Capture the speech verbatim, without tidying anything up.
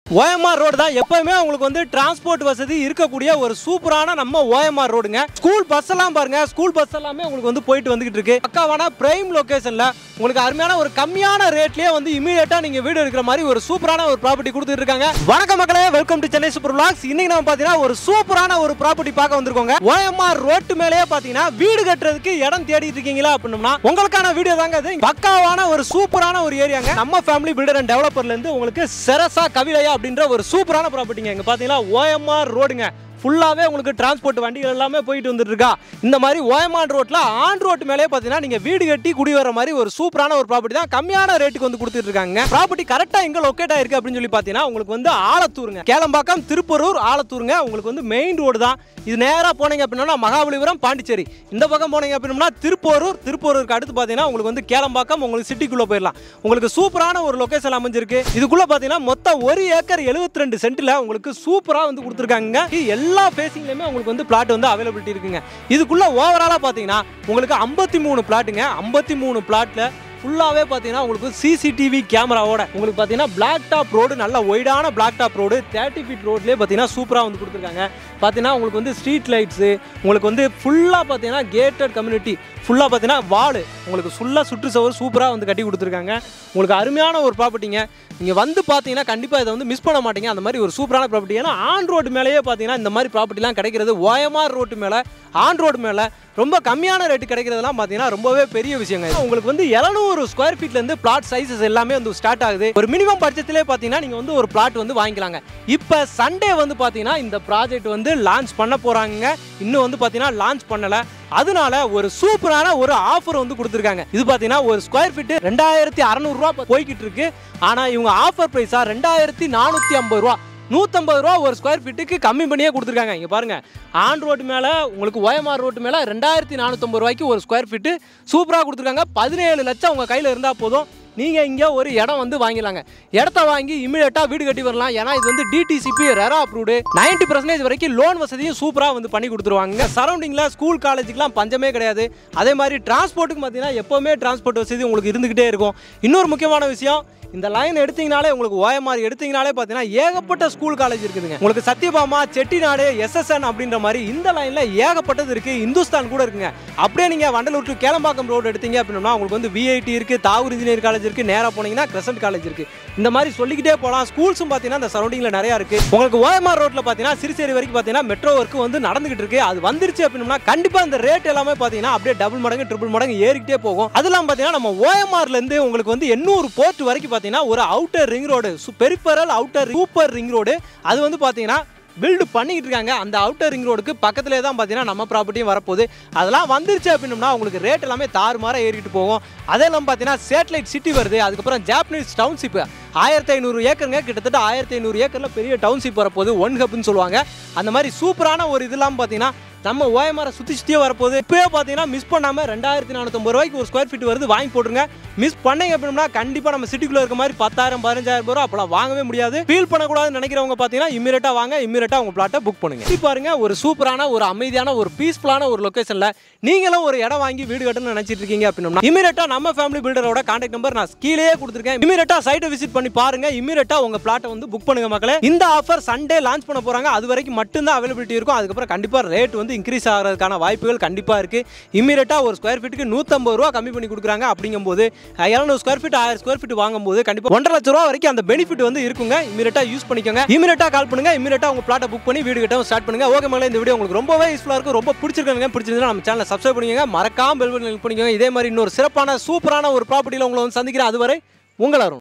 O M R road தான் எப்பவுமே உங்களுக்கு வந்து டிரான்ஸ்போர்ட் வசதி இருக்கக்கூடிய ஒரு சூப்பரான நம்ம O M R ரோடுங்க. ஸ்கூல் பஸ் எல்லாம் பாருங்க, ஸ்கூல் பஸ் எல்லாமே உங்களுக்கு வந்து போயிட்டு வந்துகிட்டு இருக்கு. பக்காவான பிரைம் லொகேஷன்ல உங்களுக்கு அருமையான ஒரு கம்மியான ரேட்லயே வந்து இமிடியேட்டா நீங்க வீடு எடுக்கிற மாதிரி ஒரு சூப்பரான ஒரு ப்ராப்பர்ட்டி கொடுத்துட்டு இருக்காங்க. வணக்கம் மக்களே, welcome to Chennai super vlogs. இன்னைக்கு நம்ம பாத்தீங்கன்னா ஒரு சூப்பரான ஒரு ப்ராப்பர்ட்டி பார்க்க வந்திருக்கோங்க. O M R ரோட்டு மேலேயே பாத்தீங்கன்னா வீடு கட்டுறதுக்கு இடம் தேடிட்டு இருக்கீங்களா அப்படின்னா உங்களுக்கான வீடியோ தாங்க இது. பக்காவான ஒரு சூப்பரான ஒரு ஏரியாங்க. நம்ம ஃபேமிலி பில்டர் அண்ட் டெவலப்பர்ல இருந்து உங்களுக்கு செரசா கவிலையா அப்படின்ற ஒரு சூப்பரான ப்ராப்பர்ட்டிங்க. இங்க பாத்தீங்கன்னா O M R ரோடுங்க. ஃபுல்லாவே உங்களுக்கு டிரான்ஸ்போர்ட் வண்டிகள் எல்லாமே போயிட்டு வந்துட்டு இருக்கா. இந்த மாதிரி O M R ரோட்ல ஆன் ரோட் மேலே பாத்தீங்கன்னா நீங்க வீடு கட்டி குடி வர மாதிரி ஒரு சூப்பரான ஒரு ப்ராப்பர்ட்டி தான் கம்மியான ரேட்டுக்கு வந்து கொடுத்துட்டு இருக்காங்க. ப்ராப்பர்ட்டி கரெக்டா எங்க லொகேட் ஆயிருக்கு அப்படின்னு சொல்லி பாத்தீங்கன்னா உங்களுக்கு வந்து ஆலத்தூருங்க. கேளம்பாக்கம் திருப்பூர் ஆலத்தூருங்க. உங்களுக்கு வந்து மெயின் ரோடு தான். இது நேரா போனீங்க அப்படின்னா மகாபலிபுரம் பாண்டிச்சேரி, இந்த பக்கம் போனீங்க அப்படின்னா திருப்பூர் திருப்பூருக்கு அடுத்து பாத்தீங்கன்னா உங்களுக்கு வந்து கேளம்பாக்கம், உங்களுக்கு சிட்டிக்குள்ள போயிடலாம். உங்களுக்கு சூப்பரான ஒரு லொகேஷன் அமைஞ்சிருக்கு. இதுக்குள்ள பாத்தீங்கன்னா மொத்தம் ஒரு ஏக்கர் எழுபத்தி ரெண்டு சென்ட்ல உங்களுக்கு சூப்பரா வந்து கொடுத்துருக்காங்க. எல்லா பேசிங்லயுமே உங்களுக்கு வந்து பிளாட் வந்து அவைலபிலிட்டி இருக்குங்க. இதுக்குள்ள ஓவராலா பாத்தீங்கன்னா உங்களுக்கு ஐம்பத்தி மூணு பிளாட்டுங்க. ஐம்பத்தி மூணு பிளாட்ல ஃபுல்லாவே பாத்தீங்கன்னா உங்களுக்கு சிசிடிவி கேமராவோட உங்களுக்கு பாத்தீங்கன்னா பிளாக் டாப் ரோடு, நல்ல ஒய்டான black top road, thirty feet ரோட்லேயே பாத்தீங்கன்னா சூப்பரா வந்து கொடுத்துருக்காங்க. பாத்தீங்கன்னா உங்களுக்கு வந்து ஸ்ட்ரீட் லைட்ஸு, உங்களுக்கு வந்து ஃபுல்லா பாத்தீங்கன்னா கேட்டட் கம்யூனிட்டி, ஃபுல்லா பாத்தீங்கன்னா வால் உங்களுக்கு ஃபுல்லா சுற்று சவர் சூப்பரா வந்து கட்டி கொடுத்துருக்காங்க. உங்களுக்கு அருமையான ஒரு ப்ராப்பர்ட்டிங்க. நீங்க வந்து பாத்தீங்கன்னா கண்டிப்பா இதை வந்து மிஸ் பண்ண மாட்டீங்க. அந்த மாதிரி ஒரு சூப்பரான ப்ராப்பர்ட்டி. ஏன்னா ஆன் ரோடு மேலேயே பாத்தீங்கன்னா இந்த மாதிரி ப்ராப்பர்ட்டிலாம் கிடைக்கிறது O M R ரோட்டு மேலே, ஆன் ரோடு மேலே ரொம்ப கம்மியான ரேட்டு கிடைக்கிறதுலாம் பார்த்தீங்கன்னா ரொம்பவே பெரிய விஷயங்க. உங்களுக்கு வந்து எழுநூறு ஸ்கொயர் ஃபீட்லேருந்து பிளாட் சைஸஸ் எல்லாமே வந்து ஸ்டார்ட் ஆகுது. ஒரு மினிமம் பட்ஜெட்லேயே பார்த்தீங்கன்னா நீங்கள் வந்து ஒரு பிளாட் வந்து வாங்கிக்கலாங்க. இப்போ சண்டே வந்து பார்த்தீங்கன்னா இந்த ப்ராஜெக்ட் வந்து லான்ச் பண்ண போகிறாங்க. இன்னும் வந்து பார்த்தீங்கன்னா லான்ச் பண்ணலை. அதனால ஒரு சூப்பரான ஒரு ஆஃபர் வந்து கொடுத்துருக்காங்க. இது பார்த்தீங்கன்னா ஒரு ஸ்கொயர் ஃபீட் ரெண்டாயிரத்தி அறநூறுரூவா போய்கிட்டு இருக்கு. ஆனால் இவங்க ஆஃபர் ப்ரைஸாக ரெண்டாயிரத்தி நானூற்றி ஐம்பது ரூபா நூற்றம்பது ரூபா ஒரு ஸ்கொயர் ஃபீட்டுக்கு கம்மி பண்ணியே கொடுத்துருக்காங்க. இங்கே பாருங்கள், ஆன் ரோட்டு மேலே உங்களுக்கு O M R ரோட்டு மேலே ரெண்டாயிரத்தி நானூற்றம்பது ரூபாய்க்கு ஒரு ஸ்கொயர் ஃபீட்டு சூப்பராக கொடுத்துருக்காங்க. பதினேழு லட்சம் உங்கள் கையில் இருந்தால் போதும், நீங்கள் இங்கே ஒரு இடம் வந்து வாங்கிடலாங்க. இடத்த வாங்கி இமீடியட்டாக வீடு கட்டி வரலாம். ஏன்னா இது வந்து D T C P RERA approved, ninety percentage வரைக்கும் லோன் வசதியும் சூப்பராக வந்து பண்ணி கொடுத்துருவாங்க. சரௌண்டிங்கில் ஸ்கூல் காலேஜுக்குலாம் பஞ்சமே கிடையாது. அதே மாதிரி டிரான்ஸ்போர்ட்டுக்கு பார்த்தீங்கன்னா எப்போவுமே டிரான்ஸ்போர்ட் வசதி உங்களுக்கு இருந்துக்கிட்டே இருக்கும். இன்னொரு முக்கியமான விஷயம், இந்த லைன் எடுத்தீங்கனாலே உங்களுக்கு O M R எடுத்தீங்கனாலே பார்த்தீங்கன்னா ஏகப்பட்ட ஸ்கூல் காலேஜ் இருக்குதுங்க. உங்களுக்கு Satyabhama, Chettinad, S S N அப்படின்ற மாதிரி இந்த லைன்ல ஏகப்பட்டது இருக்கு. இந்துஸ்தான் கூட இருக்குங்க. அப்படியே நீங்க வண்டலூர் டு கேளம்பாக்கம் ரோடு எடுத்தீங்க அப்படின்னா உங்களுக்கு வந்து V I T இருக்கு, தாவூர் இன்ஜினியர் காலேஜ் இருக்கு, நேரா போனீங்கன்னா கிரசன்ட் காலேஜ் இருக்கு. இந்த மாதிரி சொல்லிக்கிட்டே போகலாம். ஸ்கூல்ஸும் பார்த்தீங்கன்னா இந்த சரௌண்டிங்ல நிறைய இருக்கு. உங்களுக்கு O M R ரோட்ல பார்த்தீங்கன்னா சிறுசேரி வரைக்கும் பார்த்தீங்கன்னா மெட்ரோ ஒர்க் வந்து நடந்துகிட்டு இருக்கு. அது வந்துருச்சு அப்படின்னா கண்டிப்பா இந்த ரேட் எல்லாமே பார்த்தீங்கன்னா அப்படியே டபுள் மடங்கு ட்ரிபிள் மடங்கு ஏறிக்கிட்டே போகும். அதெல்லாம் பார்த்தீங்கன்னா நம்ம O M R ல இருந்து உங்களுக்கு வந்து எண்ணூறு போர்ட் வரைக்கும் ஒரு outer ring road, peripheral outer super ring road அது வந்து பாத்தீங்கன்னா பில்டு பண்ணிக்கிட்டு இருக்காங்க. அந்த அவுட்டர் ரிங் ரோடுக்கு பக்கத்திலே தான் பார்த்தீங்கன்னா நம்ம ப்ராப்பர்ட்டியும் வரப்போகுது. அதெல்லாம் வந்துருச்சு அப்படின்னா உங்களுக்கு ரேட் எல்லாமே தாறுமாற ஏறிட்டு போகும். அதெல்லாம் பார்த்தீங்கன்னா சேட்டலைட் சிட்டி வருது. அதுக்கப்புறம் ஜாப்பனீஸ் டவுன்ஷிப் ஆயிரத்தி ஐநூறு ஏக்கருங்க. கிட்டத்தட்ட ஆயிரத்தி ஐநூறு ஏக்கரில் பெரிய டவுன்ஷிப் வரப்போகுது. ஒன் ஹப்னு சொல்லுவாங்க. அந்த மாதிரி சூப்பரான ஒரு இதெல்லாம் பார்த்தீங்கன்னா நம்ம O M R சுற்றி சுற்றியே வரப்போகுது. இப்போயே பார்த்தீங்கன்னா மிஸ் பண்ணாமல் ரெண்டாயிரத்தி நானூற்றம்பது ரூபாய்க்கு ஒரு ஸ்கொயர் ஃபீட் வருது, வாங்கி போட்டுருங்க. மிஸ் பண்ணீங்க அப்படின்னா கண்டிப்பாக நம்ம சிட்டிக்குள்ளே இருக்க மாதிரி பத்தாயிரம் பதினஞ்சாயிரம் ரூபா அப்போலாம் வாங்கவே முடியாது. ஃபீல் பண்ணக்கூடாதுன்னு நினைக்கிறவங்க பார்த்தீங்கன்னா இமீடியட்டாக வாங்க, இமீடியட்டாக உங்கள் பிளாட்டை புக் பண்ணுங்க. இப்படி பாருங்க, ஒரு சூப்பரான ஒரு அமைதியான ஒரு பீஸ்ஃபுல்லான ஒரு லொகேஷனில் நீங்களும் ஒரு இடம் வாங்கி வீடு கட்டணும்னு நினைச்சிட்டு இருக்கீங்க அப்படின்னா இமீடியட்டாக நம்ம ஃபேமிலி பில்டரோட கான்டாக்ட் நம்பர் நான் கீழே கொடுத்துருக்கேன். இமீடியட்டாக சைட்டை விசிட் பண்ணி பாருங்க, இமீடியட்டாக உங்கள் பிளாட்டை வந்து புக் பண்ணுங்க மக்களே. இந்த ஆஃபர் சண்டே லான்ச் பண்ண போகிறாங்க. அது வரைக்கும் மட்டும்தான் அவைலபிலிட்டி இருக்கும். அதுக்கப்புறம் கண்டிப்பாக ரேட் வந்து இன்க்ரீஸ் ஆகிறதுக்கான வாய்ப்புகள் கண்டிப்பா இருக்கு. இமீடியட்டா ஒரு ஸ்கொயர் ஃபீட்டுக்கு நூற்றம்பது ரூபா கம்மி பண்ணி கொடுக்குறாங்க. அப்படிங்கும்போது எழுநூறு ஸ்கொயர் ஃபீட் ஆயிரம் ஸ்கொயர் ஃபீட் வாங்கும்போது கண்டிப்பா ஒன்றரை லட்சம் ரூபா வரைக்கும் அந்த பெனிஃபிட் வந்து இருக்குங்க. இமீடியட்டா யூஸ் பண்ணிக்கோங்க. இமீடியட்டா கால் பண்ணுங்க. இமீடியட்டா உங்க பிளாட்டை புக் பண்ணி வீடு கட்டவும் ஸ்டார்ட் பண்ணுங்க. ஓகே மகளே, இந்த வீடியோ உங்களுக்கு ரொம்பவே யூஸ்ஃபுல்லா இருக்கும். ரொம்ப பிடிச்சிருக்காங்க. பிடிச்சிருந்தா நம்ம சேனலை சப்ஸ்கிரைப் பண்ணிக்கோங்க. மறக்காம பெல் பட்டனை கிளிக் பண்ணிக்கோங்க. இதே மாதிரி இன்னொரு சிறப்பான சூப்பரான ஒரு ப்ராப்பர்ட்டியில் உங்களை வந்து சந்திக்கிறேன். அதுவரை உங்கள் அருண்.